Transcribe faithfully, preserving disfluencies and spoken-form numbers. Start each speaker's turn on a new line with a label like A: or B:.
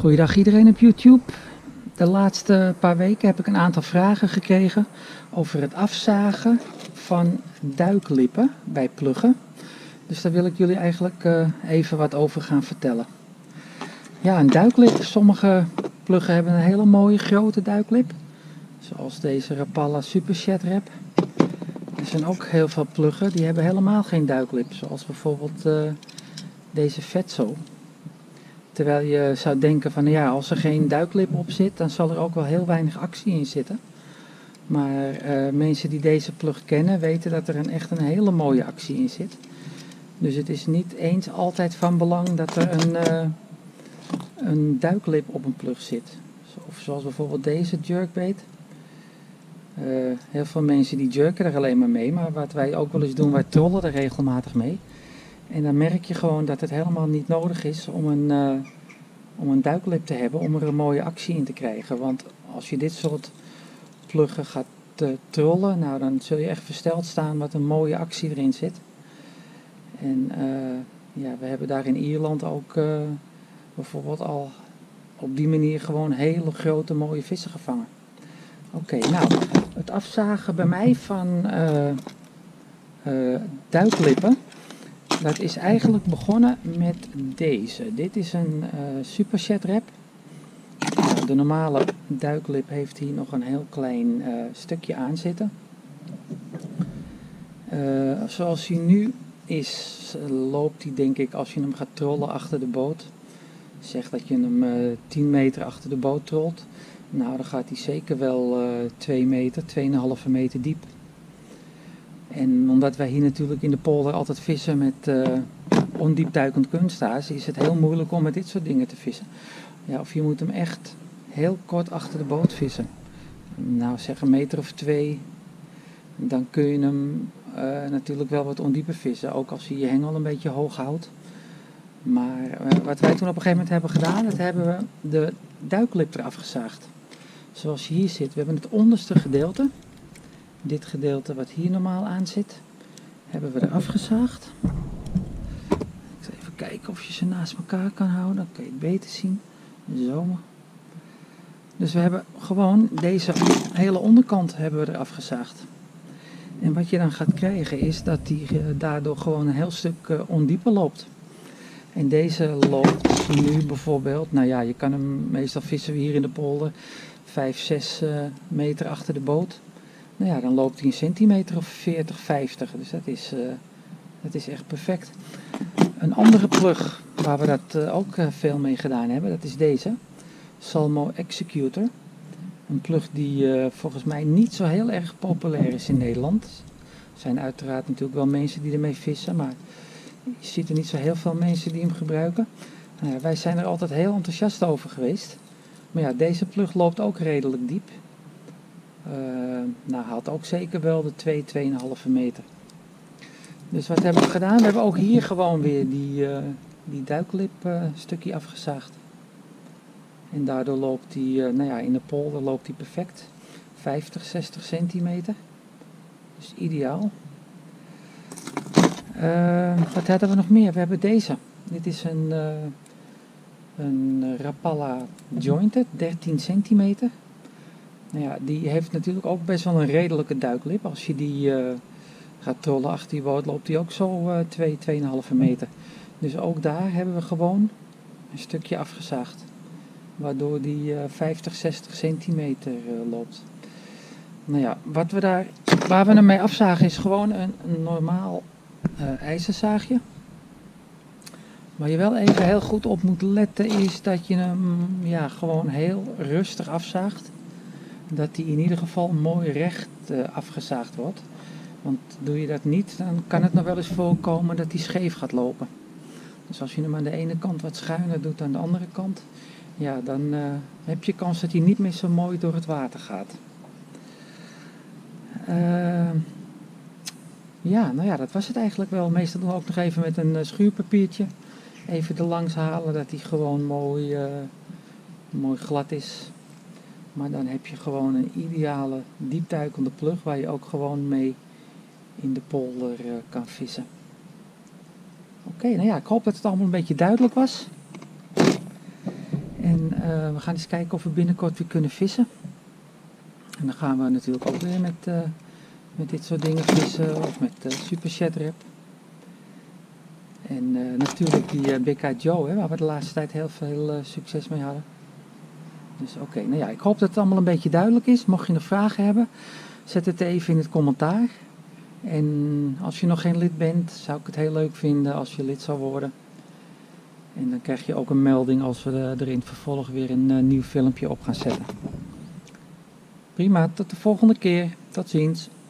A: Goeiedag iedereen op YouTube. De laatste paar weken heb ik een aantal vragen gekregen over het afzagen van duiklippen bij pluggen. Dus daar wil ik jullie eigenlijk uh, even wat over gaan vertellen. Ja, een duiklip. Sommige pluggen hebben een hele mooie grote duiklip. Zoals deze Rapala Super Shed Rap. Er zijn ook heel veel pluggen die hebben helemaal geen duiklip. Zoals bijvoorbeeld uh, deze Vetso. Terwijl je zou denken van ja, als er geen duiklip op zit, dan zal er ook wel heel weinig actie in zitten. Maar uh, mensen die deze plug kennen, weten dat er een, echt een hele mooie actie in zit. Dus het is niet eens altijd van belang dat er een, uh, een duiklip op een plug zit. Of zoals bijvoorbeeld deze jerkbait. Uh, heel veel mensen die jerken er alleen maar mee, maar wat wij ook wel eens doen, wij trollen er regelmatig mee. En dan merk je gewoon dat het helemaal niet nodig is om een, uh, om een duiklip te hebben om er een mooie actie in te krijgen. Want als je dit soort pluggen gaat uh, trollen, nou dan zul je echt versteld staan wat een mooie actie erin zit. En uh, ja, we hebben daar in Ierland ook uh, bijvoorbeeld al op die manier gewoon hele grote mooie vissen gevangen. Oké, okay, nou, het afzagen bij mij van uh, uh, duiklippen. Dat is eigenlijk begonnen met deze. Dit is een uh, Super Shed Rap. Nou, de normale duiklip heeft hier nog een heel klein uh, stukje aan zitten. Uh, zoals hij nu is, loopt hij denk ik als je hem gaat trollen achter de boot. Zeg dat je hem uh, tien meter achter de boot trolt. Nou, dan gaat hij zeker wel uh, twee meter, twee komma vijf meter diep. En omdat wij hier natuurlijk in de polder altijd vissen met uh, ondiepduikend kunsthaas, is het heel moeilijk om met dit soort dingen te vissen. Ja, of je moet hem echt heel kort achter de boot vissen. Nou, zeg een meter of twee, dan kun je hem uh, natuurlijk wel wat ondieper vissen, ook als je je hengel een beetje hoog houdt. Maar uh, wat wij toen op een gegeven moment hebben gedaan, dat hebben we de duiklip eraf gezaagd. Zoals je hier ziet, we hebben het onderste gedeelte. Dit gedeelte wat hier normaal aan zit, hebben we eraf gezaagd. Ik zal even kijken of je ze naast elkaar kan houden, dan kun je het beter zien. Zo. Dus we hebben gewoon deze hele onderkant hebben we eraf gezaagd. En wat je dan gaat krijgen is dat die uh, daardoor gewoon een heel stuk uh, ondieper loopt. En deze loopt nu bijvoorbeeld, nou ja, je kan hem, meestal vissen we hier in de polder, vijf, zes uh, meter achter de boot. Nou ja, dan loopt hij een centimeter of veertig, vijftig. Dus dat is, uh, dat is echt perfect. Een andere plug waar we dat uh, ook uh, veel mee gedaan hebben, dat is deze. Salmo Executor. Een plug die uh, volgens mij niet zo heel erg populair is in Nederland. Er zijn uiteraard natuurlijk wel mensen die ermee vissen, maar je ziet er niet zo heel veel mensen die hem gebruiken. Uh, wij zijn er altijd heel enthousiast over geweest. Maar ja, deze plug loopt ook redelijk diep. Uh, nou, had ook zeker wel de twee, twee komma vijf meter. Dus wat hebben we gedaan? We hebben ook hier gewoon weer die, uh, die duiklip uh, stukje afgezaagd. En daardoor loopt die, uh, nou ja, in de polder loopt die perfect. vijftig, zestig centimeter. Dus ideaal. Uh, wat hadden we nog meer? We hebben deze. Dit is een, uh, een Rapala Jointed, dertien centimeter. Nou ja, die heeft natuurlijk ook best wel een redelijke duiklip. Als je die uh, gaat trollen achter die boot, loopt die ook zo uh, twee, twee komma vijf meter. Dus ook daar hebben we gewoon een stukje afgezaagd. Waardoor die uh, vijftig, zestig centimeter uh, loopt. Nou ja, wat we daar, waar we hem mee afzagen is gewoon een, een normaal uh, ijzerzaagje. Waar je wel even heel goed op moet letten is dat je hem ja, gewoon heel rustig afzaagt. Dat die in ieder geval mooi recht uh, afgezaagd wordt. Want doe je dat niet, dan kan het nog wel eens voorkomen dat die scheef gaat lopen. Dus als je hem aan de ene kant wat schuiner doet dan de andere kant, ja, dan uh, heb je kans dat hij niet meer zo mooi door het water gaat. Uh, ja, nou ja, dat was het eigenlijk wel. Meestal doen we ook nog even met een uh, schuurpapiertje even er langs halen, dat hij gewoon mooi, uh, mooi glad is. Maar dan heb je gewoon een ideale diepduikende plug waar je ook gewoon mee in de polder uh, kan vissen. Oké, okay, nou ja, ik hoop dat het allemaal een beetje duidelijk was. En uh, we gaan eens kijken of we binnenkort weer kunnen vissen. En dan gaan we natuurlijk ook weer met, uh, met dit soort dingen vissen of met uh, Super Shad Rap. En uh, natuurlijk die uh, Big Eyed Joe, hè, waar we de laatste tijd heel veel uh, succes mee hadden. Dus oké, okay, nou ja, ik hoop dat het allemaal een beetje duidelijk is. Mocht je nog vragen hebben, zet het even in het commentaar. En als je nog geen lid bent, zou ik het heel leuk vinden als je lid zou worden. En dan krijg je ook een melding als we er in het vervolg weer een uh, nieuw filmpje op gaan zetten. Prima, tot de volgende keer. Tot ziens.